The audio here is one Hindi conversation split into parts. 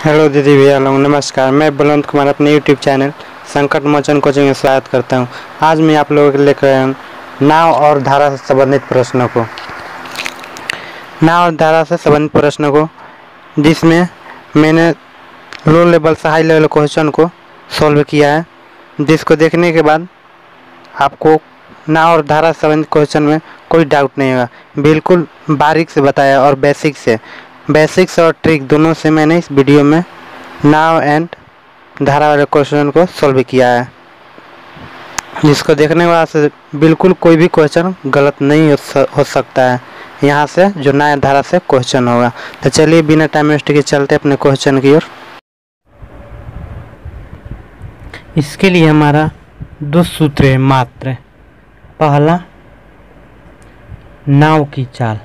हेलो दीदी भैया लोग, नमस्कार। मैं बलवंत कुमार अपने यूट्यूब चैनल संकट मोचन कोचिंग में स्वागत करता हूं। आज मैं आप लोगों के लिए लेकर आया हूं नाव और धारा से संबंधित प्रश्नों को जिसमें मैंने लो लेवल से हाई लेवल क्वेश्चन को सॉल्व किया है, जिसको देखने के बाद आपको नाव और धारा से संबंधित क्वेश्चन में कोई डाउट नहीं होगा। बिल्कुल बारीक से बताया और बेसिक्स और ट्रिक दोनों से मैंने इस वीडियो में नाव एंड धारा वाले क्वेश्चन को सॉल्व किया है, जिसको देखने के बाद से बिल्कुल कोई भी क्वेश्चन गलत नहीं हो सकता है यहाँ से जो नाव धारा से क्वेश्चन होगा। तो चलिए बिना टाइम वेस्ट के चलते अपने क्वेश्चन की ओर। इसके लिए हमारा दो सूत्र है मात्र। पहला, नाव की चाल।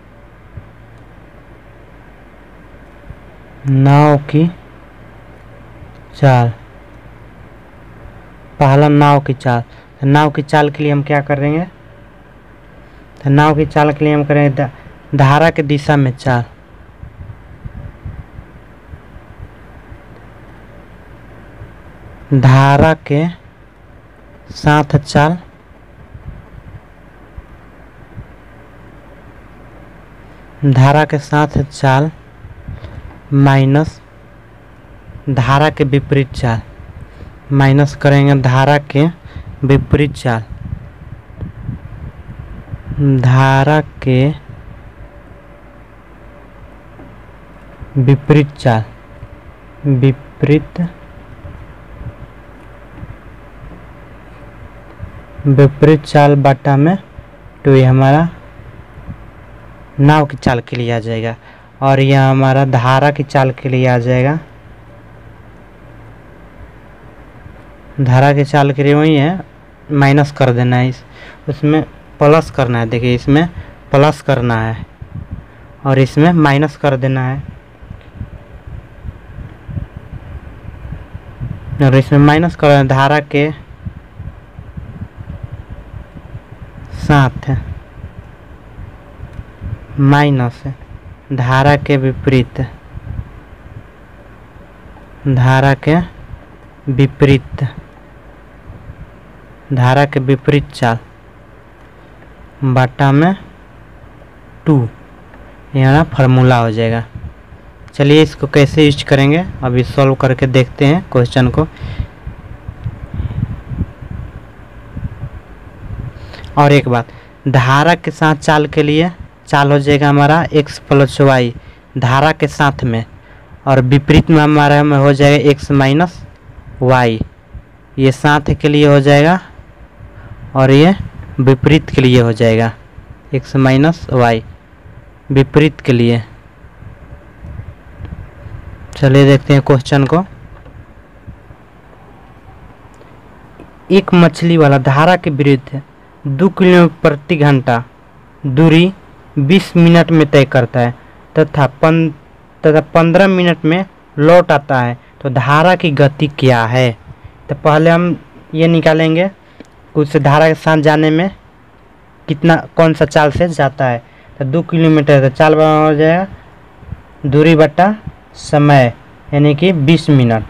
पहला नाव की चाल। तो नाव की चाल के लिए हम क्या करेंगे? तो नाव की चाल के लिए हम करेंगे धारा के दिशा में चाल। धारा के साथ चाल माइनस धारा के विपरीत चाल। माइनस करेंगे धारा के विपरीत चाल। धारा के विपरीत चाल बटा में 2, ये हमारा नाव की चाल के लिए आ जाएगा। और यह हमारा धारा की चाल के लिए आ जाएगा। धारा की चाल के लिए वही है, माइनस कर देना है, उसमें प्लस करना है। देखिए, इसमें प्लस करना है और इसमें माइनस कर देना है, और इसमें माइनस कर देना। धारा के साथ माइनस धारा के विपरीत चाल बटा में 2, यहाँ फार्मूला हो जाएगा। चलिए इसको कैसे यूज करेंगे अभी सॉल्व करके देखते हैं क्वेश्चन को। और एक बात, धारा के साथ चाल के लिए चाल हो जाएगा हमारा x + y धारा के साथ में, और विपरीत में हमारा में हो जाएगा x - y। ये साथ के लिए हो जाएगा और ये विपरीत के लिए हो जाएगा, x - y विपरीत के लिए। चलिए देखते हैं क्वेश्चन को। एक मछली वाला धारा के विरुद्ध 2 किलोमीटर प्रति घंटा दूरी 20 मिनट में तय करता है तथा 15 मिनट में लौट आता है, तो धारा की गति क्या है? तो पहले हम ये निकालेंगे कुछ धारा के साथ जाने में कौन सा चाल से जाता है। तो 2 किलोमीटर, तो चाल हो जाएगा दूरी बटा समय, यानी कि 20 मिनट।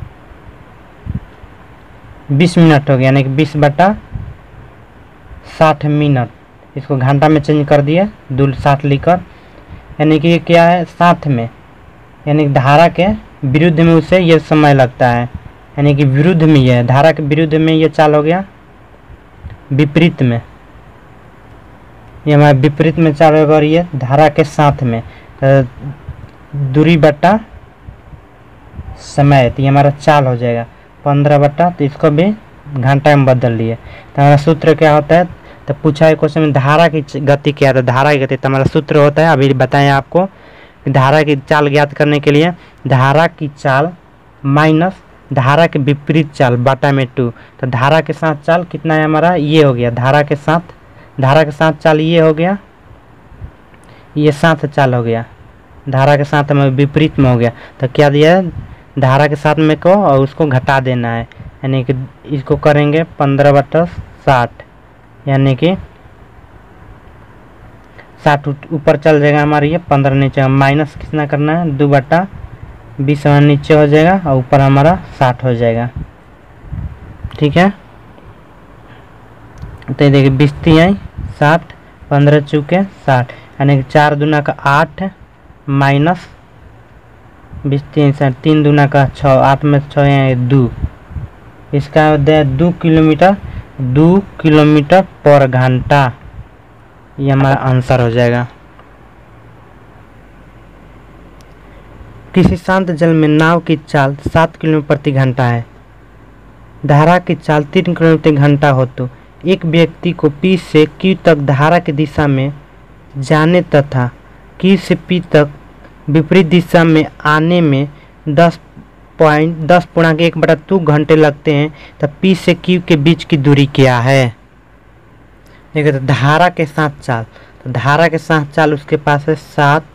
20 मिनट हो गया, यानी कि 20 बटा 60 मिनट। इसको घंटा में चेंज कर दिए 260 लिखकर, यानी कि क्या है 60 में, यानी धारा के विरुद्ध में उसे ये समय लगता है, यानी कि विरुद्ध में ये धारा के विरुद्ध में ये चाल हो गया। विपरीत में ये हमारा विपरीत में चाल होगा, और ये धारा के साथ में दूरी बटा समय, तो ये हमारा चाल हो जाएगा 15 बटा, तो इसको भी घंटा में बदल लिए। तो हमारा सूत्र क्या होता है? तो पूछा है क्वेश्चन में धारा की गति क्या है, तो धारा की गति तो हमारा सूत्र होता है, अभी बताएं आपको। धारा की चाल ज्ञात करने के लिए धारा की चाल माइनस धारा के विपरीत चाल बटा में 2। तो धारा के साथ चाल कितना है हमारा? ये हो गया धारा के साथ चाल, ये हो गया, ये साथ चाल हो गया, धारा के साथ में विपरीत में हो गया। तो क्या दिया है? धारा के साथ में को और उसको घटा देना है, यानी कि इसको करेंगे 15 बटा 60, यानी कि 60 ऊपर चल जाएगा हमारा, ये 15 नीचे, माइनस कितना करना है 2 बटा 20 हमारा नीचे हो जाएगा और ऊपर हमारा 60 हो जाएगा। ठीक है, तो देखिए 20 3 60, 15 चौके 60, यानी कि 4 दूना का 8 माइनस 20 3 60, 3 दूना का 6, 8 में 6 है 2, इसका 2 किलोमीटर, 2 किलोमीटर पर घंटा, ये हमारा आंसर हो जाएगा। किसी शांत जल में नाव की चाल 7 किलोमीटर प्रति घंटा है, धारा की चाल 3 किलोमीटर प्रति घंटा हो तो एक व्यक्ति को P से Q तक धारा की दिशा में जाने तथा Q से P तक विपरीत दिशा में आने में 10.1/2 घंटे लगते हैं, तब P से Q के बीच की दूरी क्या है। देखिए, तो धारा के साथ चाल, तो धारा के साथ चाल उसके पास है 7,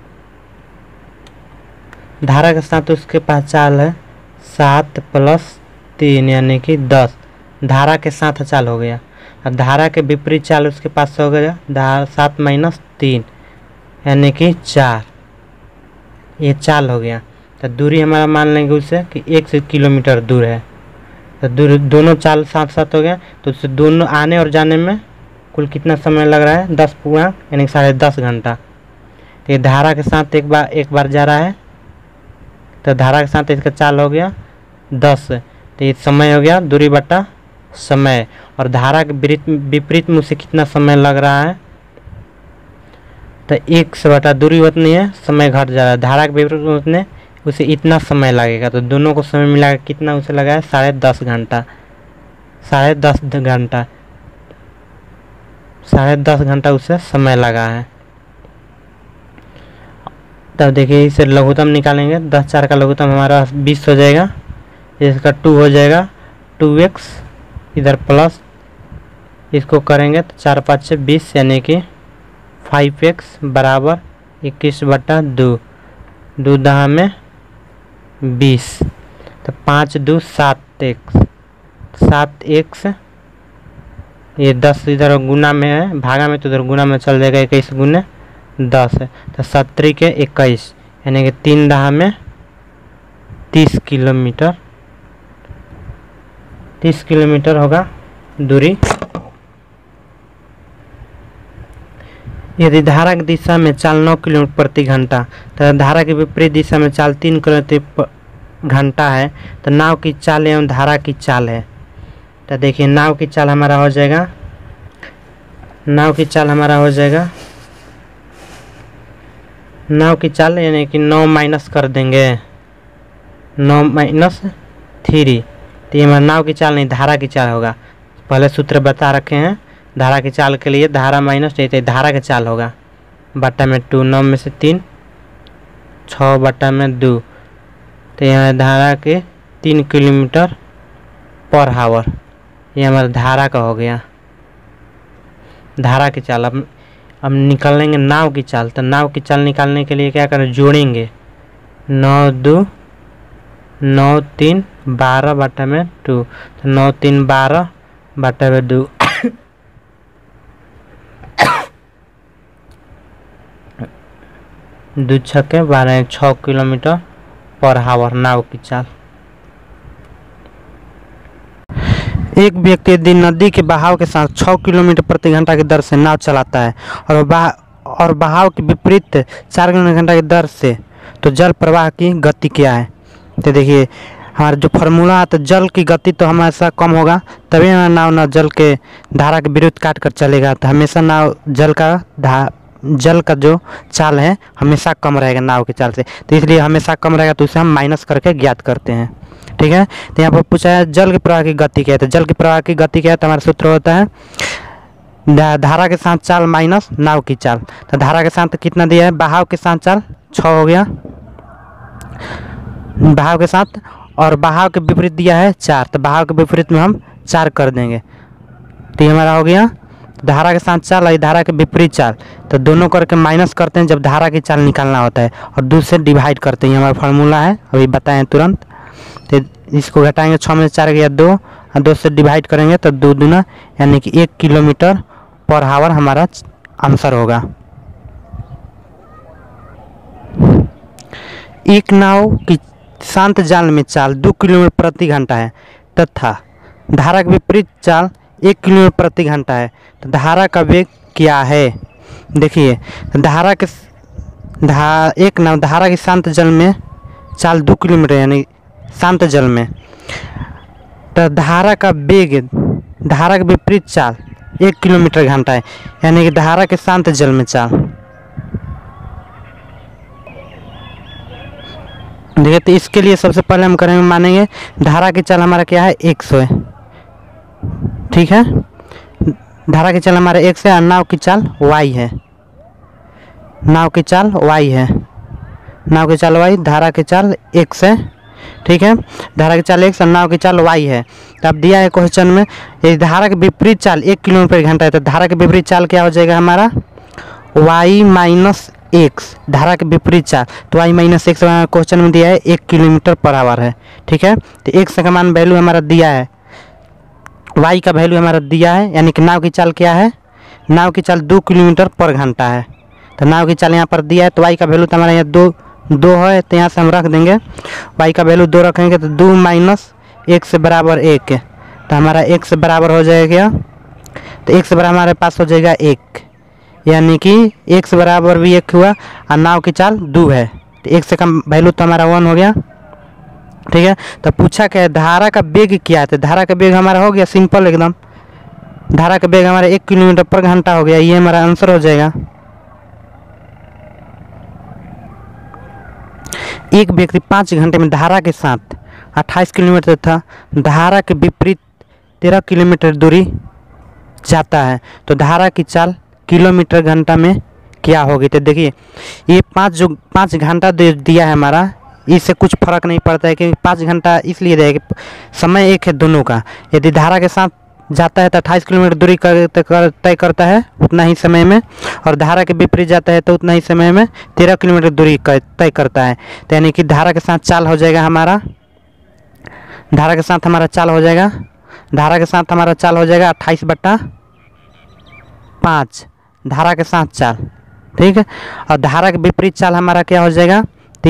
धारा के साथ उसके पास चाल है 7 + 3 यानी कि 10, धारा के साथ चाल हो गया। अब धारा के विपरीत चाल उसके पास हो गया 7 - 3 यानी कि 4, ये चाल हो गया। तो दूरी हमारा मान लेंगे उससे कि 1 किलोमीटर दूर है, तो दूर दोनों चाल साथ साथ हो गया, तो उससे दोनों आने और जाने में कुल कितना समय लग रहा है 10 पूरा यानी कि 10.5 घंटा। तो ये धारा के साथ एक बार जा रहा है, तो धारा के साथ इसका चाल हो गया 10, तो ये समय हो गया दूरी बटा समय, और धारा के विपरीत में उसे कितना समय लग रहा है, तो 1 से बटा दूरी उतनी है, समय घट जा रहा है, धारा के विपरीत में उतने उसे इतना समय लगेगा, तो दोनों को समय मिला के कितना उसे लगा है 10.5 घंटा, 10.5 घंटा, 10.5 घंटा उसे समय लगा है। तब देखिए इसे लघुत्तम निकालेंगे, 10 4 का लघुत्तम हमारा 20 हो जाएगा, इसका 2 हो जाएगा 2x, इधर प्लस इसको करेंगे तो 4 5 20 यानी कि 5x बराबर 21/2, 2 10 में 20, तो 5 2 7x, ये 10 इधर गुना में है, भागा में तो उधर गुना में चल जाएगा, 21 गुने 10 है, तो 7 के 21 यानी कि 3 10 में 30 किलोमीटर, 30 किलोमीटर होगा दूरी। यदि धारा की दिशा में चाल 9 किलोमीटर प्रति घंटा, तो धारा के विपरीत दिशा में चाल 3 किलोमीटर घंटा है, तो नाव की चाल एवं धारा की चाल है। तो देखिए नाव की चाल हमारा हो जाएगा, नाव की चाल हमारा हो जाएगा, नाव की चाल यानी कि 9 माइनस कर देंगे, 9 - 3, तो ये हमारा नाव की चाल नहीं धारा की चाल होगा। पहले सूत्र बता रखे हैं धारा की चाल के लिए, धारा माइनस तो धारा की चाल होगा, बटा में 2, 9 में से 3, 6 बटा में 2, तो यहाँ धारा के 3 किलोमीटर पर आवर, ये हमारा धारा का हो गया, धारा की चाल। अब निकाल लेंगे नाव की चाल, तो नाव की चाल निकालने के लिए क्या करें, जोड़ेंगे 9 2 9 3 12 बटा में 2, तो 9 3 12 बटा में 2 2 6 12 6 किलोमीटर पर आवर नाव की चाल। एक व्यक्ति यदि नदी के बहाव के साथ 6 किलोमीटर प्रति घंटा की दर से नाव चलाता है और बहाव के विपरीत 4 किलोमीटर घंटा की दर से, तो जल प्रवाह की गति क्या है। तो देखिए हमारा जो फार्मूला है, तो जल की गति तो हमेशा कम होगा, तभी हमारा नाव ना जल के धारा के विरुद्ध काट कर चलेगा, तो हमेशा नाव जल का जो चाल है हमेशा कम रहेगा नाव की चाल से, तो इसलिए हमेशा कम रहेगा, तो उसे हम माइनस करके ज्ञात करते हैं। ठीक है, तो यहाँ पर पूछा है जल के प्रवाह की गति क्या है, तो जल के प्रवाह की गति क्या है, तो हमारा सूत्र होता है धारा के साथ चाल माइनस नाव की चाल। तो धारा के साथ कितना दिया है, बहाव के साथ चाल 6 हो गया, बहाव के साथ, और बहाव के विपरीत दिया है 4, तो बहाव के विपरीत में हम 4 कर देंगे, तो ये हमारा हो गया धारा के साथ चाल और धारा के विपरीत चाल, तो दोनों करके माइनस करते हैं जब धारा की चाल निकालना होता है, और 2 से डिवाइड करते हैं, हमारा फार्मूला है अभी बताएं तुरंत। तो इसको घटाएंगे, 6 में 4 गया 2, और 2 से डिवाइड करेंगे तो 2 दूना यानी कि 1 किलोमीटर पर आवर हमारा आंसर होगा। एक नाव की शांत जल में चाल 2 किलोमीटर प्रति घंटा है तथा धारा के विपरीत चाल 1 किलोमीटर प्रति घंटा है, तो धारा का वेग क्या है? देखिए एक नाव धारा के शांत जल में चाल 2 किलोमीटर यानी शांत जल में, तो धारा का वेग धारा के विपरीत चाल 1 किलोमीटर घंटा है, यानी कि धारा के शांत जल में चाल। देखिए तो इसके लिए सबसे पहले हम करेंगे, मानेंगे धारा की चाल हमारा क्या है 100 है, ठीक है। धारा की चाल हमारा 100 है और नाव की चाल y है, नाव की चाल y है, नाव की चाल y, धारा की चाल 100, ठीक है। धारा की चाल 100 और नाव की चाल y है। तो अब दिया है क्वेश्चन में यदि धारा के विपरीत चाल 1 किलोमीटर प्रति घंटा है, तो धारा के विपरीत चाल क्या हो जाएगा हमारा y माइनस x, धारा के विपरीत चाल, तो y माइनस x क्वेश्चन में दिया है 1 किलोमीटर पर आवर है, ठीक है। तो x का मान वैल्यू हमारा दिया है, y का वैल्यू हमारा दिया है, यानी कि नाव की चाल क्या है, नाव की चाल 2 किलोमीटर पर घंटा है। तो नाव की चाल यहाँ पर दिया है, तो y का वैल्यू तो हमारा यहाँ दो है, तो यहाँ से हम रख देंगे y का वैल्यू 2 रखेंगे, तो 2 माइनस 1 बराबर 1 है, तो हमारा 1 बराबर हो जाएगा, तो 1 बराबर हमारे पास हो जाएगा 1, यानी कि 1 बराबर भी 1 हुआ और नाव की चाल 2 है, तो 1 से कम वैल्यू तो हमारा 1 हो गया, ठीक है। तो पूछा क्या है धारा का वेग क्या है, तो धारा का वेग हमारा हो गया सिंपल एकदम, धारा का वेग हमारा 1 किलोमीटर पर घंटा हो गया, ये हमारा आंसर हो जाएगा। एक व्यक्ति 5 घंटे में धारा के साथ 28 किलोमीटर तथा धारा के विपरीत 13 किलोमीटर दूरी जाता है, तो धारा की चाल किलोमीटर घंटा में क्या होगी? तो देखिए ये 5 घंटा दिया है हमारा, इससे कुछ फर्क नहीं पड़ता है कि 5 घंटा इसलिए दिया है कि समय एक है दोनों का। यदि धारा के साथ जाता है तो 28 किलोमीटर दूरी तय करता है उतना ही समय में, और धारा के विपरीत जाता है तो उतना ही समय में 13 किलोमीटर दूरी तय करता है। तो यानी कि धारा के साथ चाल हो जाएगा हमारा, धारा के साथ हमारा चाल हो जाएगा, धारा के साथ हमारा चाल हो जाएगा 28/5 धारा के साथ चाल, ठीक है। और धारा के विपरीत चाल हमारा क्या हो जाएगा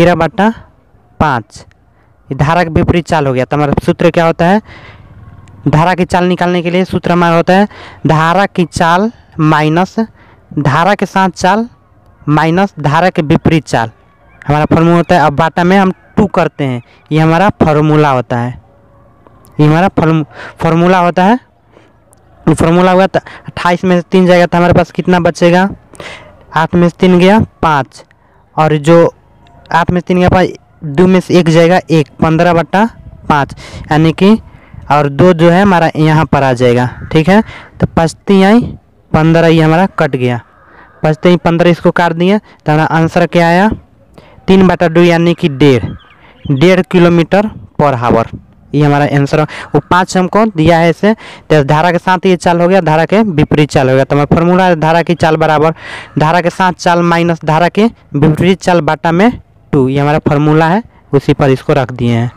13/5, ये धारा के विपरीत चाल हो गया। तो हमारा सूत्र क्या होता है, धारा की चाल निकालने के लिए सूत्र हमारा होता है धारा की चाल माइनस धारा के साथ चाल माइनस धारा के विपरीत चाल, हमारा फॉर्मूला होता है। अब बाटा में हम 2 करते हैं, ये हमारा फॉर्मूला होता है, ये हमारा फॉर्मूला होता है। फॉर्मूला हुआ तो 28 में से 3 जाएगा तो हमारे पास कितना बचेगा, 8 में से 3 गया 5, और जो 8 में से 3 गया 5, 2 में से 1 जाएगा 1, 15/5, यानी कि और 2 जो है हमारा यहाँ पर आ जाएगा, ठीक है। तो 5 आई 15, ये हमारा कट गया, 5 आई 15, इसको काट दिए तो हमारा आंसर क्या आया 3/2 यानी कि 1.5 किलोमीटर पर आवर, ये हमारा आंसर। वो 5 हमको दिया है इसे, तो धारा के साथ ये चाल हो गया, धारा के विपरीत चाल हो गया। तो हमारा फॉर्मूला है धारा की चाल बराबर धारा के साथ चाल माइनस धारा के विपरीत चाल बाटा में 2, ये हमारा फॉर्मूला है, उसी पर इसको रख दिए हैं।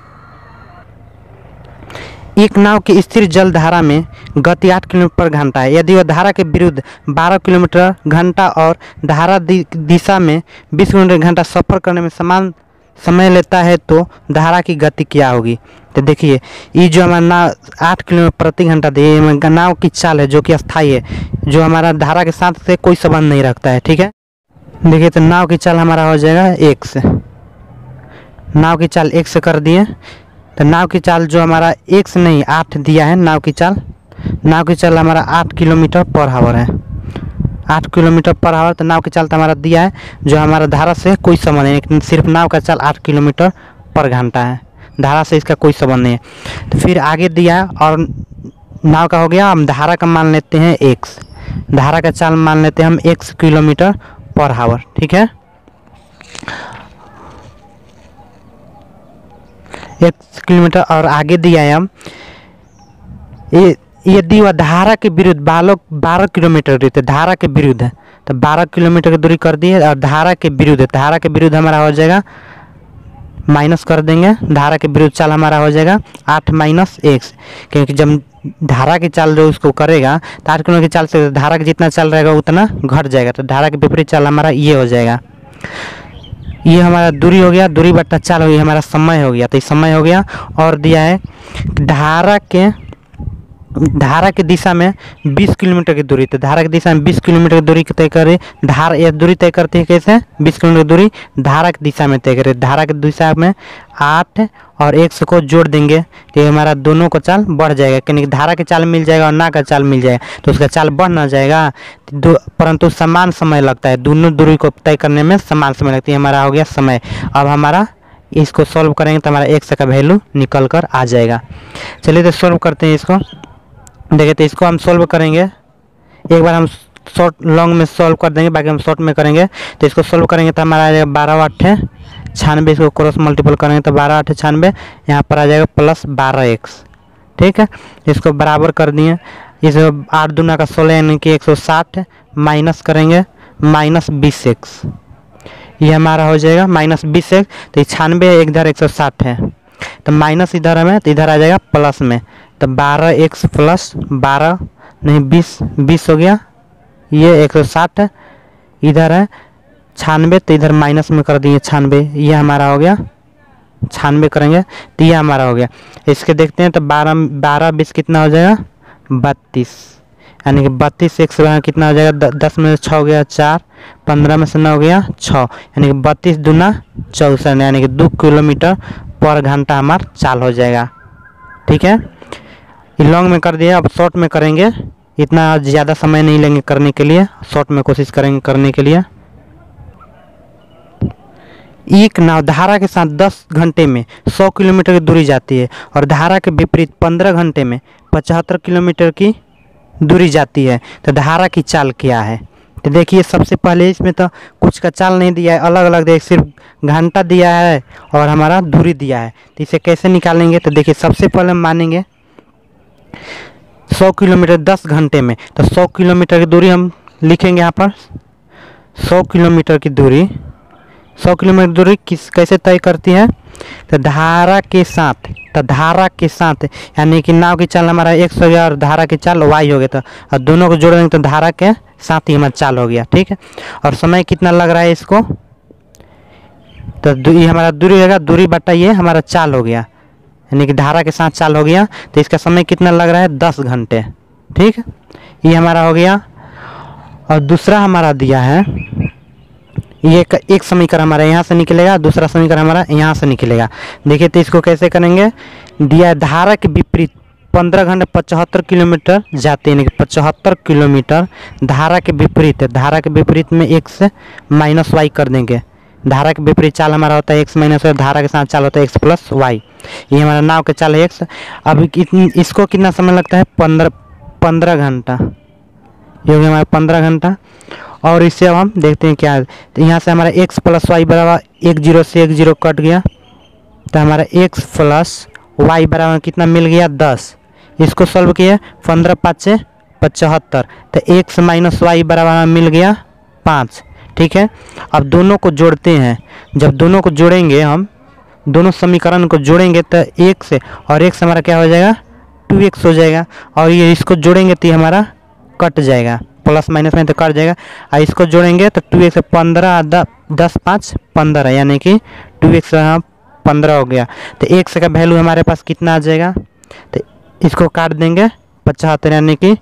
एक नाव की स्थिर जल धारा में गति 8 किलोमीटर पर घंटा है, यदि वह धारा के विरुद्ध 12 किलोमीटर घंटा और धारा दिशा में 20 किलोमीटर घंटा सफर करने में समान समय लेता है तो धारा की गति क्या होगी? तो देखिए ये जो हमारा नाव 8 किलोमीटर प्रति घंटा दिए, नाव की चाल है जो कि अस्थायी है, जो हमारा धारा के साथ से कोई संबंध नहीं रखता है, ठीक है। देखिए तो नाव की चाल हमारा हो जाएगा 1 से, नाव की चाल 1 से कर दिए, तो नाव की चाल जो हमारा 1 से नहीं 8 दिया है, नाव की चाल हमारा 8 किलोमीटर पर आवर है, 8 किलोमीटर पर आवर। तो नाव की चाल तो हमारा दिया है जो हमारा धारा से कोई संबंध नहीं, सिर्फ नाव का चाल 8 किलोमीटर पर घंटा है, धारा से इसका कोई संबंध नहीं है। तो फिर आगे दिया है और नाव का हो गया, हम धारा का मान लेते हैं x, धारा का चाल मान लेते हैं हम x किलोमीटर पर आवर, ठीक है। x किलोमीटर और आगे दिया है हम यदि वह धारा के विरुद्ध 12 किलोमीटर दूरी, तो धारा के विरुद्ध है तो 12 किलोमीटर की दूरी कर दी है, और धारा के विरुद्ध हमारा हो जाएगा माइनस कर देंगे, धारा के विरुद्ध चाल हमारा हो जाएगा 8 माइनस x, क्योंकि जब धारा की चाल जो उसको करेगा तो 8 किलोमीटर की चाल से धारा का जितना चाल रहेगा उतना घट जाएगा, तो धारा के विपरीत चाल हमारा ये हो जाएगा। ये हमारा दूरी हो गया, दूरी बट्टा चाल हो गया, हमारा समय हो गया। तो ये समय हो गया। और दिया है धारा के दिशा में 20 किलोमीटर की दूरी। तो धारा की दिशा में 20 किलोमीटर की दूरी तय करें। धारा ये दूरी तय करते हैं कैसे, 20 किलोमीटर दूरी धारा की दिशा में तय करें। धारा की दिशा में 8 और 1 को जोड़ देंगे तो हमारा दोनों को चाल बढ़ जाएगा। क्योंकि धारा के चाल मिल जाएगा और ना का चाल मिल जाएगा तो उसका चाल बढ़ ना जाएगा, परंतु समान समय लगता है। दोनों दूरी को तय करने में समान समय लगती है। हमारा हो गया समय। अब हमारा इसको सॉल्व करेंगे तो हमारा x का वैल्यू निकल कर आ जाएगा। चलिए तो सॉल्व करते हैं इसको। देखिए तो इसको हम सॉल्व करेंगे, एक बार हम शॉर्ट लॉन्ग में सॉल्व कर देंगे, बाकी हम शॉर्ट में करेंगे। तो इसको सॉल्व करेंगे तो हमारा आ जाएगा 12 × 8 = 96। इसको क्रॉस मल्टीपल करेंगे तो 12 × 8 = 96, यहाँ पर आ जाएगा प्लस 12x। ठीक है, इसको बराबर कर दिए। इस 8 दूना का 16 यानी कि 160 माइनस करेंगे -20x, ये हमारा हो जाएगा -20x। तो 96 इधर 160 है तो माइनस इधर है तो इधर आ जाएगा प्लस में। तो 12x + 12 नहीं 20 हो गया। ये 160 इधर है 96 तो इधर माइनस में कर दिए 96, ये हमारा हो गया 96 करेंगे तो ये हमारा हो गया। इसके देखते हैं तो 12 20 कितना हो जाएगा 32, यानी कि 32x कितना हो जाएगा 10 में 6 हो गया 4, 15 में से 9 हो गया 6, यानी कि 32 दूना 64, यानी कि 2 किलोमीटर पर घंटा हमारा चाल हो जाएगा। ठीक है, ये लॉन्ग में कर दिया। अब शॉर्ट में करेंगे, इतना ज़्यादा समय नहीं लेंगे करने के लिए, शॉर्ट में कोशिश करेंगे करने के लिए। एक नाव धारा के साथ 10 घंटे में 100 किलोमीटर की दूरी जाती है और धारा के विपरीत 15 घंटे में 75 किलोमीटर की दूरी जाती है। तो धारा की चाल क्या है? तो देखिए सबसे पहले इसमें तो कुछ का चाल नहीं दिया है, अलग अलग देख सिर्फ घंटा दिया है और हमारा दूरी दिया है। तो इसे कैसे निकालेंगे? तो देखिए सबसे पहले हम मानेंगे 100 किलोमीटर 10 घंटे में, तो 100 किलोमीटर की दूरी हम लिखेंगे यहाँ पर। 100 किलोमीटर की दूरी, 100 किलोमीटर दूरी कैसे तय करती है? तो धारा के साथ यानी कि नाव की चाल हमारा 100 हो गया और धारा की चाल y हो गया। तो और दोनों को जोड़ देंगे तो धारा के साथ ही हमारा चाल हो गया। ठीक है, और समय कितना लग रहा है इसको? तो ये हमारा दूरी होगा, दूरी बटा ये हमारा चाल हो गया, यानी कि धारा के साथ चाल हो गया। तो इसका समय कितना लग रहा है 10 घंटे। ठीक है, ये हमारा हो गया। और दूसरा हमारा दिया है, ये एक समीकरण हमारा यहाँ से निकलेगा, दूसरा समीकरण हमारा यहाँ से निकलेगा। देखिए तो इसको कैसे करेंगे? दिया धारा के विपरीत 15 घंटे 75 किलोमीटर जाते हैं, यानी कि 75 किलोमीटर धारा के विपरीत है। धारा के विपरीत में x से -y कर देंगे। धारा के विपरीत चाल हमारा होता है x - y, धारा के साथ चाल होता है x + y। ये हमारा नाव के चाल है x। अब इसको कितना समय लगता है? 15 घंटा, ये हो गया हमारा 15 घंटा। और इससे अब हम देखते हैं क्या है। तो यहाँ से हमारा x + y बराबर 1 0 से 1 0 कट गया, तो हमारा x + y बराबर कितना मिल गया 10। इसको सॉल्व किया 15 × 5 = 75, तो x - y बराबर मिल गया 5। ठीक है, अब दोनों को जोड़ते हैं। जब दोनों को जोड़ेंगे, हम दोनों समीकरण को जोड़ेंगे तो x और x हमारा क्या हो जाएगा 2x हो जाएगा। और ये इसको जोड़ेंगे तो हमारा कट जाएगा, प्लस माइनस में तो कट जाएगा। और इसको जोड़ेंगे तो 2x 15 10 5 15, यानी कि 2x 15 हो गया। तो x का वैल्यू हमारे पास कितना आ जाएगा? तो इसको काट देंगे 75, यानी कि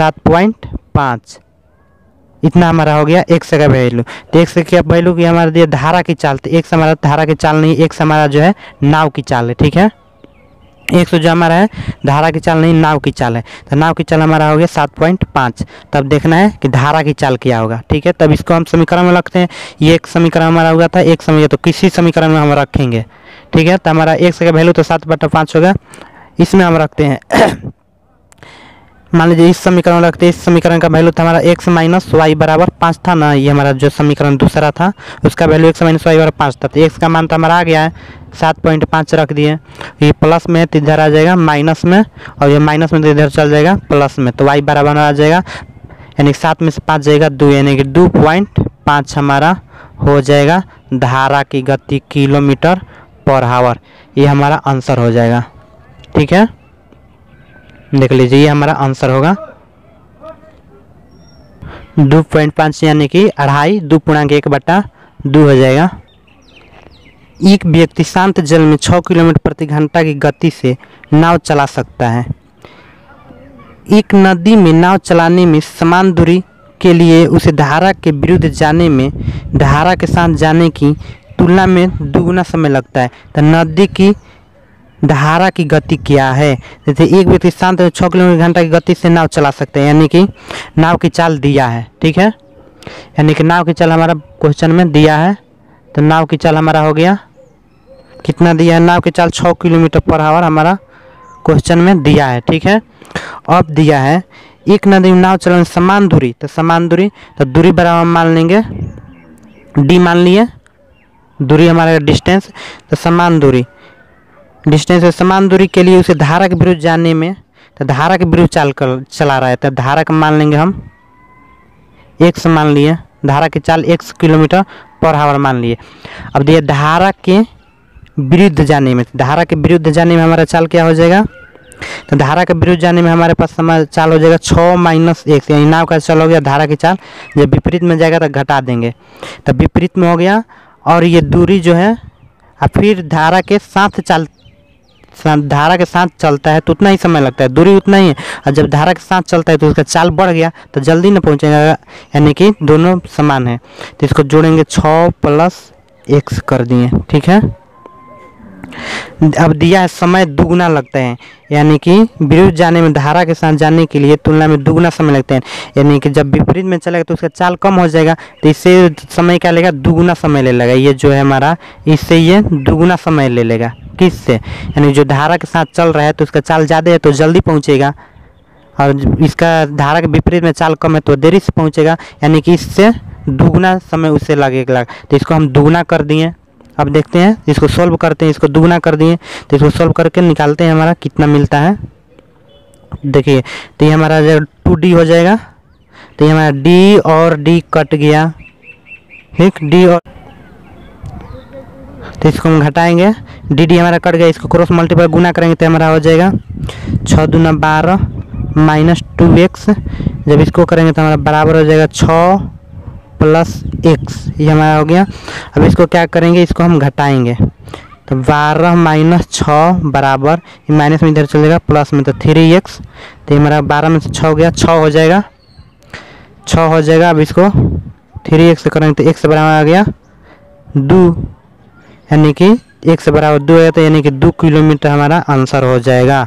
7.5, इतना हमारा हो गया x का वैल्यू। तो x का वैल्यू की हमारा दिया धारा की चाल, तो x हमारा धारा की चाल नहीं, x हमारा जो है नाव की चाल है। ठीक है, 100 जो हमारा है धारा की चाल नहीं, नाव की चाल है। तो नाव की चाल हमारा हो गया 7.5। तब देखना है कि धारा की चाल क्या होगा। ठीक है, तब इसको हम समीकरण में रखते हैं। ये एक समीकरण हमारा हुआ था, एक समीकरण, तो किसी समीकरण में हम रखेंगे। ठीक है, तो हमारा x का वैल्यू तो 7/5 होगा, इसमें हम रखते हैं। मान लीजिए इस समीकरण में रखते हैं, इस समीकरण का वैल्यू था हमारा x - y बराबर 5 था ना, ये हमारा जो समीकरण दूसरा था उसका वैल्यू x - y बराबर 5 था। तो x का मान तो हमारा आ गया है 7.5 रख दिए। ये प्लस में तो इधर आ जाएगा माइनस में, और ये माइनस में तो इधर चल जाएगा प्लस में, तो y बराबर आ जाएगा, यानी 7 में से 5 जाएगा 2, यानी कि 2.5 हमारा हो जाएगा धारा की गति km/h। ये हमारा आंसर हो जाएगा। ठीक है, देख लीजिए ये हमारा आंसर होगा 2.5, यानी कि 2.5 2 पूर्णांक 1/2 हो जाएगा। एक व्यक्ति शांत जल में 6 किलोमीटर प्रति घंटा की गति से नाव चला सकता है। एक नदी में नाव चलाने में समान दूरी के लिए उसे धारा के विरुद्ध जाने में धारा के साथ जाने की तुलना में दुगुना समय लगता है। तो नदी की धारा की गति क्या है? जैसे एक व्यक्ति शांत 6 किलोमीटर घंटा की गति से नाव चला सकते हैं, यानी कि नाव की चाल दिया है। ठीक है, यानी कि नाव की चाल हमारा क्वेश्चन में दिया है। तो नाव की चाल हमारा हो गया, कितना दिया है? नाव की चाल 6 किलोमीटर पर आवर हमारा क्वेश्चन में दिया है। ठीक है, अब दिया है एक नदी में नाव चलाने समान दूरी, तो समान दूरी तो दूरी बराबर मान लेंगे डी, मान लिए दूरी हमारा डिस्टेंस, तो समान दूरी डिस्टेंस है। समान दूरी के लिए उसे धारा के विरुद्ध जाने में, तो धारा के विरुद्ध चाल कर चला रहा है, तो धारा का मान लेंगे हम x मान लिए, धारा की चाल x किलोमीटर पर आवर मान लिए। अब दिए धारा के विरुद्ध जाने में, धारा के विरुद्ध जाने में हमारा चाल क्या हो जाएगा? तो धारा के विरुद्ध जाने में हमारे पास हमारा चाल हो जाएगा 6 - x, यानी नाव का चाल हो गया धारा की चाल, जब विपरीत में जाएगा तो घटा देंगे, तब विपरीत में हो गया। और ये दूरी जो है और फिर धारा के साथ चलता है तो उतना ही समय लगता है, दूरी उतना ही है। और जब धारा के साथ चलता है तो उसका चाल बढ़ गया तो जल्दी न पहुंचेगा, यानी कि दोनों समान है। तो इसको जोड़ेंगे 6 + x कर दिए। ठीक है, अब दिया है समय दुगुना लगता है, यानी कि विरुद्ध जाने में धारा के साथ जाने के लिए तुलना में दुगुना समय लगता है, यानी कि जब विपरीत में चलेगा तो उसका चाल कम हो जाएगा, तो इससे समय क्या लेगा? दुगुना समय ले लेगा। ये जो है हमारा, इससे ये दुगुना समय ले लेगा। किससे? यानी जो धारा के साथ चल रहा है तो उसका चाल ज़्यादा है तो जल्दी पहुँचेगा, और इसका धारा के विपरीत में चाल कम है तो देरी से पहुँचेगा, यानी कि इससे दुगुना समय उससे लगेगा। तो इसको हम दुगुना कर दिए। अब देखते हैं, इसको सॉल्व करते हैं। इसको दुगुना कर दिए तो इसको सॉल्व करके निकालते हैं हमारा कितना मिलता है। देखिए, तो ये हमारा 2d हो जाएगा, तो ये हमारा d और d कट गया। ठीक, d और, तो इसको हम घटाएंगे, dd हमारा कट गया, इसको क्रॉस मल्टीप्लाई गुना करेंगे तो हमारा हो जाएगा 6 × 12 - 2x। जब इसको करेंगे तो हमारा बराबर हो जाएगा 6 + x, ये हमारा हो गया। अब इसको क्या करेंगे? इसको हम घटाएंगे, तो 12 - 6 बराबर, ये माइनस में इधर चलेगा प्लस में, तो 3x, तो हमारा 12 में से 6 हो गया, 6 हो जाएगा, 6 हो जाएगा। अब इसको 3x से करेंगे तो x बराबर आ गया 2, यानी कि x बराबर 2 है, तो यानी कि 2 किलोमीटर हमारा आंसर हो जाएगा।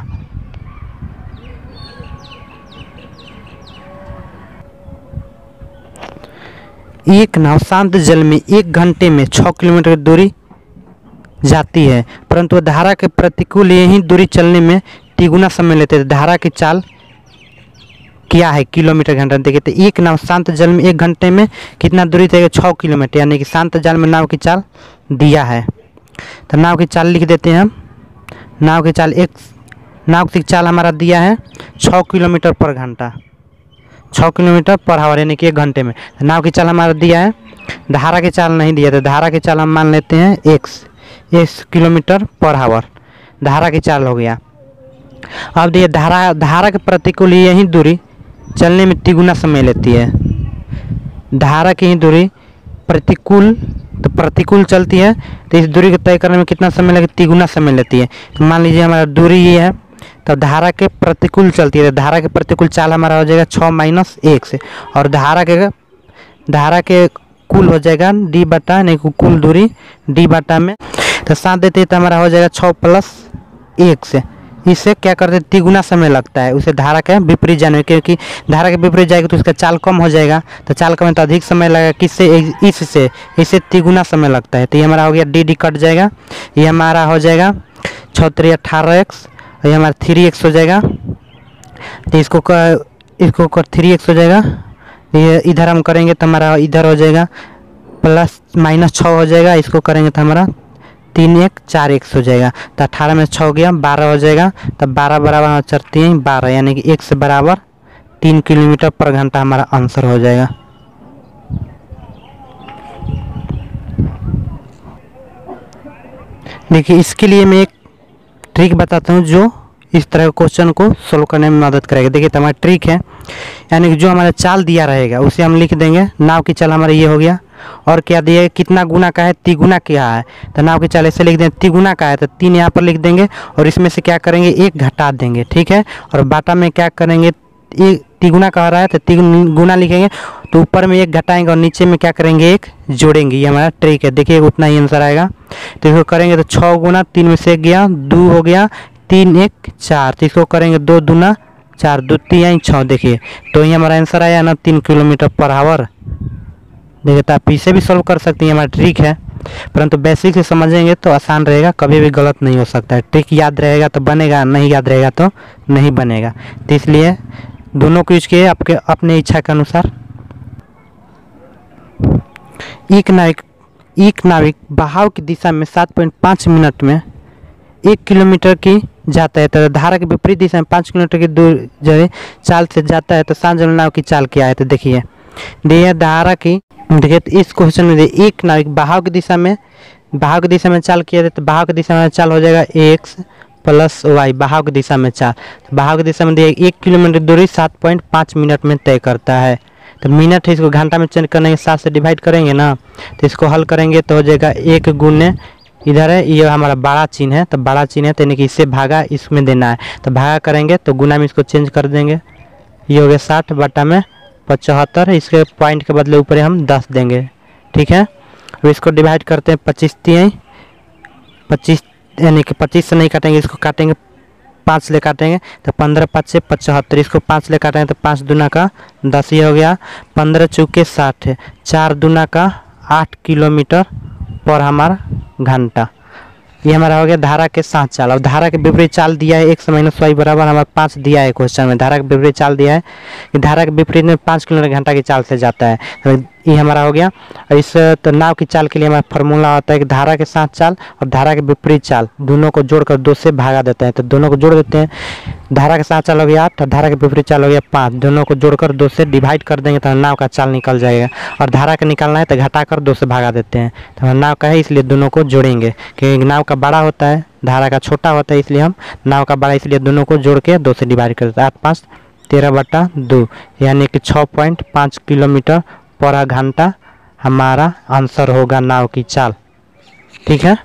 एक नाव शांत जल में 1 घंटे में 6 किलोमीटर दूरी जाती है, परंतु धारा के प्रतिकूल यही दूरी चलने में तिगुना समय लेते हैं। धारा की चाल क्या है? किलोमीटर घंटा। देखिए, तो एक नाव शांत जल में 1 घंटे में कितना दूरी तय? 6 किलोमीटर, यानी कि शांत जल में नाव की चाल दिया है। तो नाव की चाल लिख देते हैं हम। नाव की चाल हमारा दिया है 6 किलोमीटर पर घंटा, 6 किलोमीटर पर आवर, यानी कि 1 घंटे में। नाव की चाल हमारा दिया है, धारा की चाल नहीं दिया, तो धारा की चाल हम मान लेते हैं x किलोमीटर पर आवर, धारा की चाल हो गया। अब देखिए, धारा के प्रतिकूल यही दूरी चलने में तिगुना समय लेती है। धारा की ही दूरी प्रतिकूल, तो प्रतिकूल चलती है, तो इस दूरी को तय करने में कितना समय लगेगा? तिगुना समय लेती है। तो मान लीजिए हमारा दूरी ये है, तो धारा के प्रतिकूल चलती है, तो धारा के प्रतिकूल चाल हमारा हो जाएगा 6 - x, और धारा के कुल हो जाएगा d बटा, नहीं कुल दूरी d बटा में, तो साथ देते हैं तो हमारा हो जाएगा 6 + x। इससे क्या करते हैं? तिगुना समय लगता है उसे धारा के विपरीत जाने में, क्योंकि धारा के विपरीत जाएगा तो उसका चाल कम हो जाएगा, तो चाल कम है तो अधिक समय लगेगा। किससे? इससे तिगुना समय लगता है। तो ये हमारा हो गया dd कट जाएगा, ये हमारा हो जाएगा 6 × 3 = 18x, ये हमारा 3x हो जाएगा। तो इसको 3x हो जाएगा, ये इधर हम करेंगे तो हमारा इधर हो जाएगा +- 6 हो जाएगा, इसको करेंगे तो हमारा 3x 4x हो जाएगा। तो 18 में 6 हो गया, 12 हो जाएगा, तब 12 बराबर 4 × 3 = 12, यानी कि x बराबर 3 किलोमीटर पर घंटा हमारा आंसर हो जाएगा। देखिए, इसके लिए मैं एक ट्रिक बताता हूँ जो इस तरह के क्वेश्चन को सोल्व करने में मदद करेगा। देखिए, तो हमारा ट्रिक है, यानी कि जो हमारा चाल दिया रहेगा उसे हम लिख देंगे। नाव की चाल हमारा ये हो गया, और क्या दिया है, कितना गुना का है, तिगुना क्या है। तो नाव की चाल ऐसे लिख दें, तिगुना का है तो 3 यहाँ पर लिख देंगे और इसमें से क्या करेंगे 1 घटा देंगे, ठीक है। और बाटा में क्या करेंगे, तिगुना कह रहा है तो तिगुना लिखेंगे, तो ऊपर में 1 घटाएंगे और नीचे में क्या करेंगे 1 जोड़ेंगे। ये हमारा ट्रिक है, देखिए उतना ही आंसर आएगा। तो इसको करेंगे तो 6 गुना 3 में से 1 गया, 2 हो गया, 3 1 4। तो इसको करेंगे 2 दूना 4, 2 3 6। देखिए तो ये हमारा आंसर आया ना 3 किलोमीटर पर आवर। देखिए तो आप इसे भी सॉल्व कर सकते हैं, हमारा ट्रिक है, परंतु बेसिक से समझेंगे तो आसान रहेगा, कभी भी गलत नहीं हो सकता है। ट्रिक याद रहेगा तो बनेगा, नहीं याद रहेगा तो नहीं बनेगा। तो इसलिए दोनों को यूज किए आपके अपने इच्छा के अनुसार। एक नाविक बहाव की दिशा में 7.5 मिनट में 1 किलोमीटर की जाता है, तो धारा के विपरीत दिशा में 5 किलोमीटर की दूर जो चाल से जाता है, तो सांझल नाव की चाल क्या है। तो देखिए धारा की, देखिए तो इस क्वेश्चन में एक नाविक बहाव की दिशा में चाल किया है, तो बहाव की दिशा में चाल हो जाएगा x प्लस y। बहाव की दिशा में चाल, तो बहाव की दिशा में 1 किलोमीटर दूरी 7.5 मिनट में तय करता है। तो मिनट है, इसको घंटा में चेंज करने के 7 से डिवाइड करेंगे ना, तो इसको हल करेंगे तो हो जाएगा 1 गुने, इधर है ये हमारा बड़ा चिन्ह है, तो बड़ा चिन्ह है तो यानी कि इससे भागा इसमें देना है, तो भागा करेंगे तो गुना में इसको चेंज कर देंगे। ये हो गया 60 बटा में 75, इसके पॉइंट के बदले ऊपर हम 10 देंगे, ठीक है। अब इसको डिवाइड करते हैं 25 यानी कि 25 से नहीं काटेंगे, इसको काटेंगे 5 से काटेंगे तो 15 5 से 75, इसको 5 से काटेंगे तो 5 दूना का 10, ये हो गया 15 चौके 60 है, 4 दूना का 8 किलोमीटर पर हमारा घंटा। ये हमारा हो गया धारा के साथ चाल। अब धारा के विपरीत चाल दिया है x माइनस वाई बराबर हमारा 5 दिया है क्वेश्चन में। धारा के विपरीत चाल दिया है कि धारा के विपरीत में 5 किलोमीटर घंटा की चाल से जाता है, तो ये हमारा हो गया। इस तो नाव की चाल के लिए हमारा फार्मूला होता है कि धारा के साथ चाल और धारा के विपरीत चाल दोनों को जोड़कर 2 से भागा देते हैं, तो दोनों को जोड़ देते हैं। धारा के साथ चाल हो गया 8 और धारा के विपरीत चाल हो गया 5, दोनों को जोड़कर 2 से डिवाइड कर देंगे तो नाव का चाल निकल जाएगा। और धारा का निकालना है तो घटाकर 2 से भागा देते हैं, तो नाव का है इसलिए दोनों को जोड़ेंगे, क्योंकि नाव का बड़ा होता है धारा का छोटा होता है, इसलिए हम नाव का बड़ा इसलिए दोनों को जोड़ के 2 से डिवाइड करते हैं। 8 5 13 बटा 2 यानी कि 6.5 किलोमीटर पर घंटा हमारा आंसर होगा नाव की चाल, ठीक है।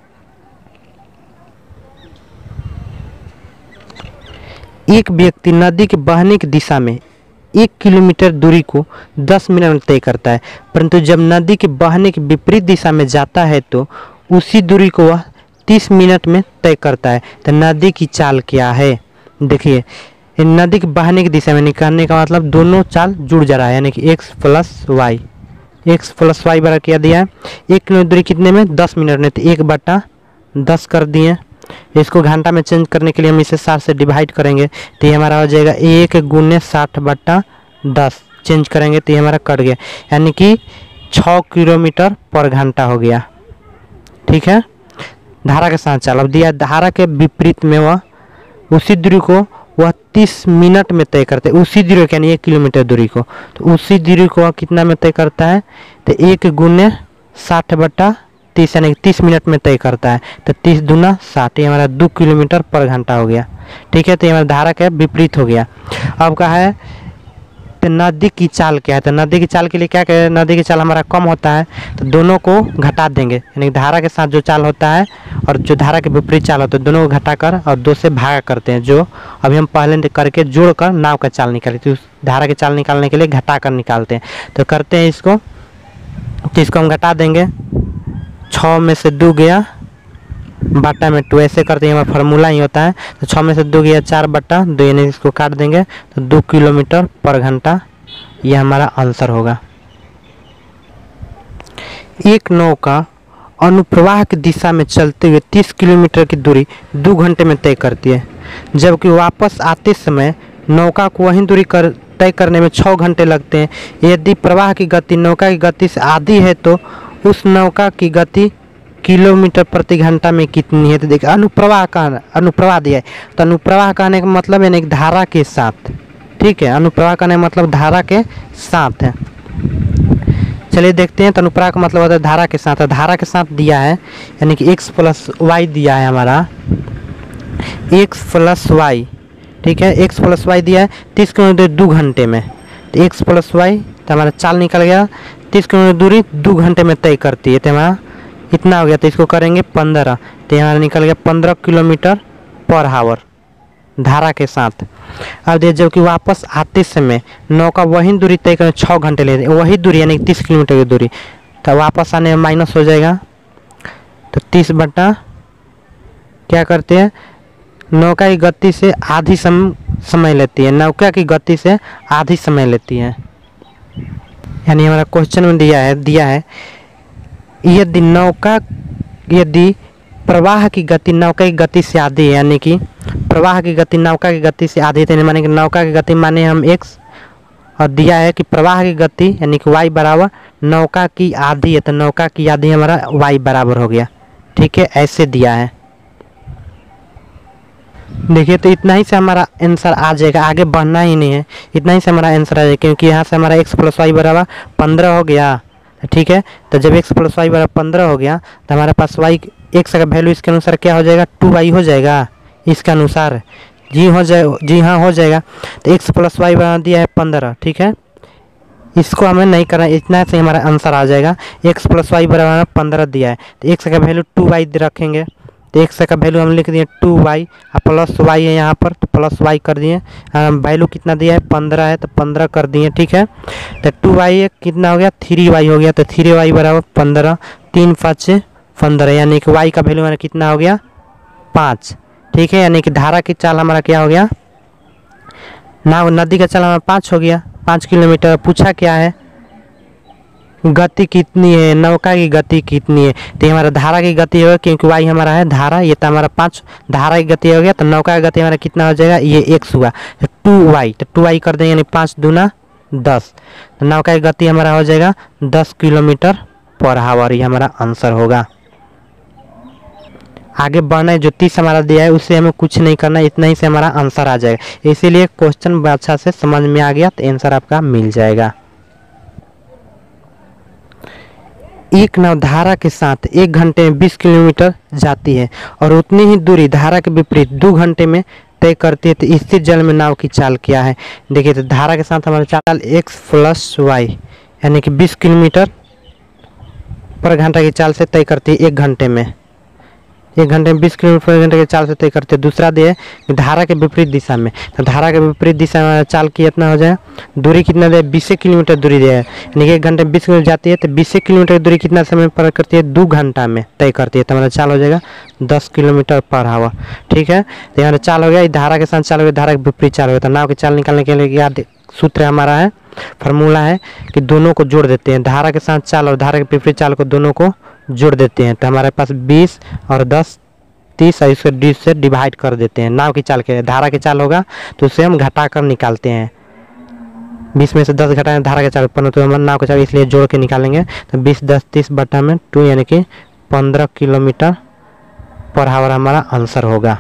एक व्यक्ति नदी के बहने की दिशा में 1 किलोमीटर दूरी को 10 मिनट में तय करता है, परंतु जब नदी के बहने की विपरीत दिशा में जाता है तो उसी दूरी को वह 30 मिनट में तय करता है। तो नदी की चाल क्या है। देखिए नदी के बहने की दिशा में निकालने का मतलब दोनों चाल जुड़ जा रहा है, यानी कि x प्लस वाई बराबर क्या दिया है 1 किलोमीटर दूरी कितने में 10 मिनट में, तो 1/10 कर दिए। इसको घंटा में चेंज करने के लिए हम इसे 60 से डिवाइड करेंगे, तो ये हमारा हो जाएगा 1 गुने 60/10, चेंज करेंगे तो ये हमारा कट गया, यानी कि 6 किलोमीटर पर घंटा हो गया, ठीक है। धारा के साथ चाल अब दिया, धारा के विपरीत में वह उसी दूरी को वह 30 मिनट में तय करते हैं, उसी दूरी यानी 1 किलोमीटर दूरी को, तो उसी दूरी को वह कितना में तय करता है, तो 1 गुने 60/30 यानी 30 मिनट में तय करता है, तो 30 दूना 60, ये हमारा 2 किलोमीटर पर घंटा हो गया, ठीक है। तो ये हमारा धारा के विपरीत हो गया। अब कहा है तो नदी की चाल क्या है, तो नदी की चाल के लिए क्या करें, नदी की चाल हमारा कम होता है तो दोनों को घटा देंगे, यानी धारा के साथ जो चाल होता है और जो धारा के विपरीत चाल होता है दोनों को घटाकर और 2 से भागा करते हैं, जो अभी हम पहले करके जोड़कर नाव का चाल निकाले, तो धारा की चाल निकालने के लिए घटाकर निकालते हैं। तो करते हैं इसको, तो इसको हम घटा देंगे, 6 में से 2 गया बटा में 2, ऐसे करते हैं, हमारा फार्मूला ही होता है। तो 6 में से 2 गया 4/2 यानी इसको काट देंगे तो 2 किलोमीटर पर घंटा यह हमारा आंसर होगा। एक नौका अनुप्रवाह की दिशा में चलते हुए 30 किलोमीटर की दूरी 2 घंटे में तय करती है, जबकि वापस आते समय नौका को वही दूरी तय करने में 6 घंटे लगते हैं। यदि प्रवाह की गति नौका की गति से आधी है तो उस नौका की गति किलोमीटर प्रति घंटा में कितनी है। तो देखिए अनुप्रवाह दिया है, तो अनुप्रवाह कहने का मतलब है धारा के साथ, ठीक है। अनुप्रवाह कहने का मतलब धारा के साथ है। चलिए देखते हैं, तो अनुप्रवाह का मतलब होता है धारा के साथ, धारा के साथ दिया है यानी कि x प्लस वाई दिया है हमारा, x प्लस वाई, ठीक है। x प्लस वाई दिया है 30 किलोमीटर 2 घंटे में, तो x प्लस वाई तो हमारा चाल निकल गया 30 किलोमीटर दूरी 2 घंटे में तय करती है। तो हमारा इतना हो गया, तो इसको करेंगे 15, तो हमारा निकल गया 15 किलोमीटर पर आवर धारा के साथ। अब देखिए जबकि वापस आते समय नौका वही दूरी तय करें 6 घंटे ले, वही दूरी यानी 30 किलोमीटर की दूरी, तो वापस आने में माइनस हो जाएगा। तो 30 बटा क्या करते हैं, नौका की गति से आधी समय लेती है, नौका की गति से आधी समय लेती है। यानी हमारा क्वेश्चन में दिया है यदि प्रवाह की गति नौका की गति से आधी है, यानी कि प्रवाह की गति नौका की गति से आधी है, माने कि नौका की गति माने हम x, और दिया है कि प्रवाह की गति यानी कि y बराबर नौका की आधी है, तो नौका की आधी हमारा y बराबर हो गया। ठीक है, ऐसे दिया है। देखिए तो इतना ही से हमारा आंसर आ जाएगा, आगे बढ़ना ही नहीं है, इतना ही से हमारा आंसर आ जाएगा, क्योंकि यहाँ से हमारा x + y बराबर 15 हो गया। ठीक है, तो जब x + y बराबर 15 हो गया तो हमारे पास y x का वैल्यू इसके अनुसार क्या हो जाएगा, 2y हो जाएगा इसके अनुसार। जी हाँ हो जाएगा। तो x + y बराबर दिया है 15। ठीक है, इसको हमें नहीं करना, इतना से हमारा आंसर आ जाएगा। x + y बराबर 15 दिया है, तो x का वैल्यू 2y रखेंगे, तो x का वैल्यू हम लिख दिए 2y और प्लस y है यहाँ पर, तो प्लस y कर दिए। वैल्यू कितना दिया है 15 है, तो 15 कर दिए। ठीक है, तो 2y कितना हो गया 3y हो गया, तो 3y बराबर 15, 3 5 15, यानी कि y का वैल्यू हमारा कितना हो गया 5। ठीक है, यानी कि धारा की चाल हमारा क्या हो गया, नदी का चाल हमारा 5 हो गया, 5 किलोमीटर। पूछा क्या है, गति कितनी है, नौका की गति कितनी है, तो हमारा धारा की गति होगा, क्योंकि y हमारा है धारा, ये तो हमारा 5 धारा की गति हो गया, तो नौका की गति हमारा कितना हो जाएगा, ये x हुआ, तो 2y, तो 2y कर देंगे, यानी 5 दूना 10, तो नौका की गति हमारा हो जाएगा 10 किलोमीटर पर आवर। ये हमारा आंसर होगा। आगे बढ़ना है, जो 30 हमारा दिया है उससे हमें कुछ नहीं करना, इतना ही से हमारा आंसर आ जाएगा। इसीलिए क्वेश्चन अच्छा से समझ में आ गया तो आंसर आपका मिल जाएगा। एक नाव धारा के साथ 1 घंटे में 20 किलोमीटर जाती है और उतनी ही दूरी धारा के विपरीत 2 घंटे में तय करती है, तो स्थिर जल में नाव की चाल क्या है। देखिए तो धारा के साथ हमारी चाल x + y यानी कि 20 किलोमीटर पर घंटा की चाल से तय करती है 1 घंटे में, 1 घंटे में 20 किलोमीटर पर घंटे की चाल से तय करते हैं। दूसरा दिया है कि धारा के विपरीत दिशा में, तो धारा के विपरीत दिशा में चाल की कितना हो जाए, दूरी कितना दिया है 20 किलोमीटर दूरी दिया है, यानी कि 1 घंटे में 20 किलोमीटर जाती है, तो 20 किलोमीटर की दूरी कितना समय पर करती है, 2 घंटा में तय करती है, तो हमारा चाल हो जाएगा 10 किलोमीटर पर आवर। ठीक है, तो हमारा चाल हो गया, धारा के साथ चाल हो गया, धारा के विपरीत चाल हो गया। तो नाव की चाल निकालने के लिए क्या सूत्र हमारा है, फार्मूला है कि दोनों को जोड़ देते हैं, धारा के साथ चाल और धारा के विपरीत चाल को दोनों को जोड़ देते हैं, तो हमारे पास 20 और 10 30 और इसको 20 से डिवाइड कर देते हैं। नाव की चाल के धारा की चाल होगा तो उसे हम घटा कर निकालते हैं, 20 में से 10 घटाएं धारा के चाल, परंतु हम नाव की चाल इसलिए जोड़ के निकालेंगे, तो 20 10 30 बटा में 2 यानी कि 15 किलोमीटर पर आवर हमारा आंसर होगा।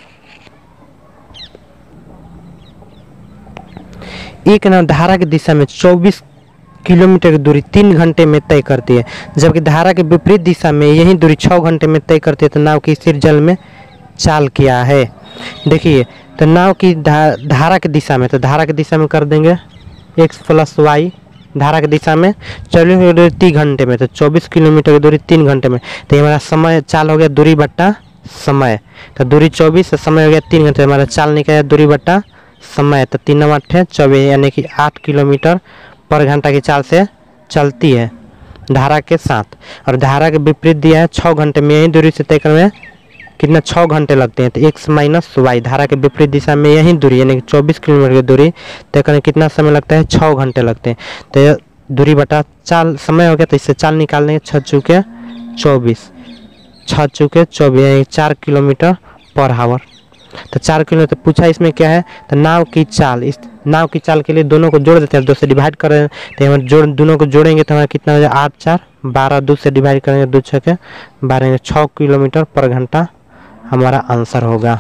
एक नाव धारा की दिशा में 24 किलोमीटर की दूरी 3 घंटे में तय करती है, जबकि धारा के विपरीत दिशा में यही दूरी 6 घंटे में तय करती है, तो नाव की स्थिर जल में चाल क्या है। देखिए तो नाव की धारा की दिशा में, तो धारा की दिशा में कर देंगे x + y, धारा की दिशा में 24 की दूरी 3 घंटे में, तो 24 किलोमीटर की दूरी 3 घंटे में, तो हमारा समय चाल हो गया दूरी बट्टा समय, तो दूरी 24 समय हो गया 3 घंटे, हमारा चाल निकला दूरी बट्टा समय, तो 3 × 8 = 24 यानी कि 8 किलोमीटर पर घंटा की चाल से चलती है धारा के साथ। और धारा के विपरीत दिया है 6 घंटे में, यही दूरी से तय करने में कितना 6 घंटे लगते हैं, तो x - y, धारा के विपरीत दिशा में यही दूरी यानी कि 24 किलोमीटर की दूरी तय करने कितना समय लगता है, 6 घंटे लगते हैं, तो दूरी बटा चाल समय हो गया, तो इससे चाल निकाल देंगे 6 चौके 24, 6 चौके 24 यानी 4 किलोमीटर पर आवर। तो 4 किलोमीटर पूछा इसमें क्या है, तो नाव की चाल, इस नाव की चाल के लिए दोनों को जोड़ देते हैं, 2 से डिवाइड कर रहे हैं, तो हम दोनों को जोड़ेंगे तो हमारा कितना हो जाएगा 8 4 12, 2 से डिवाइड करेंगे 2 6 के 12, 6 किलोमीटर पर घंटा हमारा आंसर होगा।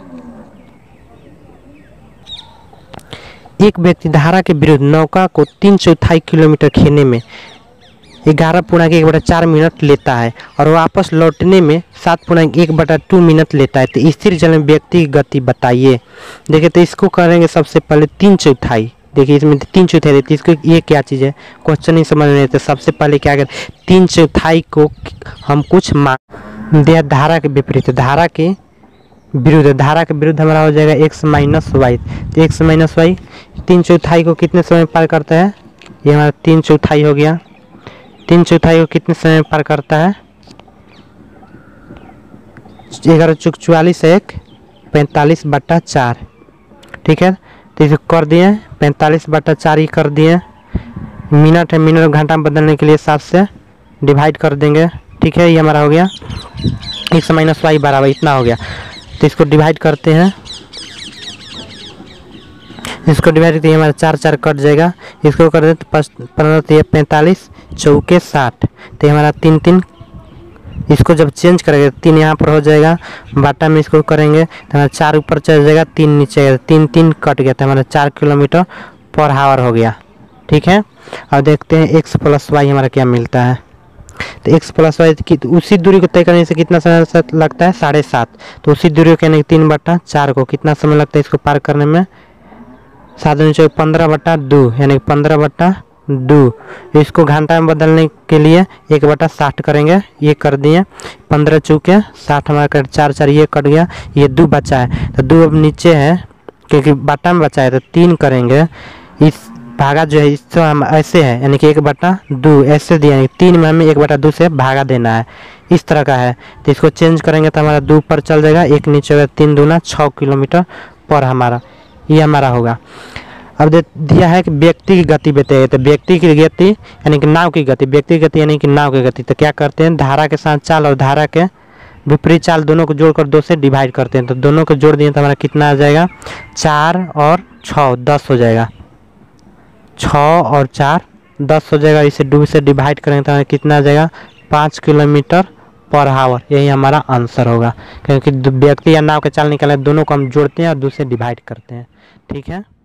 एक व्यक्ति धारा के विरुद्ध नौका को 3/4 किलोमीटर खेने में 11.1/4 मिनट लेता है और वापस लौटने में 7.1/2 मिनट लेता है, तो स्थिर जल में व्यक्ति की गति बताइए। देखिए तो इसको करेंगे सबसे पहले 3/4, देखिए इसमें 3/4 थी, इसको ये क्या चीज़ है, क्वेश्चन नहीं समझ में तो सबसे पहले क्या करें, 3/4 को हम कुछ मान दे, धारा के विपरीत, धारा के विरुद्ध, धारा के विरुद्ध हमारा हो जाएगा x माइनस वाई। तो x माइनस वाई 3/4 को कितने समय में पार करता है, ये हमारा 3/4 हो गया। 3/4 को कितने समय में पार करता है, 11 चौक 44 1 45/4। ठीक है, तो इसे कर दिए 45/4 ही कर दिए। मिनट है, मिनट घंटा में बदलने के लिए 7 से डिवाइड कर देंगे। ठीक है, ये हमारा हो गया x माइनस वाई बराबर इतना हो गया। तो इसको डिवाइड करते हैं, इसको डिवाइड करते हैं, हमारा 4 कट जाएगा। इसको कर देते 15 45 चौके 60। तो हमारा 3 इसको जब चेंज करेंगे 3 यहाँ पर हो जाएगा, बाटा में इसको करेंगे तो हमारा 4 ऊपर चल जाएगा, 3 नीचे आएगा, 3 कट गया, तो हमारा 4 किलोमीटर पर आवर हो गया। ठीक है, अब देखते हैं x प्लस वाई हमारा क्या मिलता है। तो x प्लस वाई उसी दूरी को तय करने से कितना समय लगता है, 7.5। तो उसी दूरी को यानी 3/4 को कितना समय लगता है इसको पार करने में, 7 × 15/2 यानी 15/2। इसको घंटा में बदलने के लिए 1/60 करेंगे, ये कर दिए। 15 चौके 60 हमारा कट, 4 ये कट गया, ये 2 बचा है। तो 2 अब नीचे है क्योंकि बाटा में बचा है, तो 3 करेंगे। इस भागा जो है इससे हम ऐसे है यानी कि 1/2 ऐसे दिया, 3 में हमें 1/2 से भागा देना है, इस तरह का है। तो इसको चेंज करेंगे तो हमारा 2 पर चल जाएगा, 1 नीचे होगा, 3 दूना 6 किलोमीटर पर हमारा ये हमारा होगा। अब दिया है कि व्यक्ति की गति बताइए, तो व्यक्ति की गति यानी कि नाव की गति, व्यक्ति की गति यानी कि नाव की गति। तो क्या करते हैं, धारा के साथ चाल और धारा के विपरीत चाल दोनों को जोड़कर 2 से डिवाइड करते हैं। तो दोनों को जोड़ दिए तो हमारा कितना आ जाएगा, 4 और 6 10 हो जाएगा, 6 और 4 10 हो जाएगा। इसे 2 से डिवाइड करेंगे तो हमें कितना आ जाएगा, 5 किलोमीटर पर आवर। यही हमारा आंसर होगा, क्योंकि व्यक्ति या नाव के चाल निकालने दोनों को हम जोड़ते हैं और 2 से डिवाइड करते हैं। ठीक है।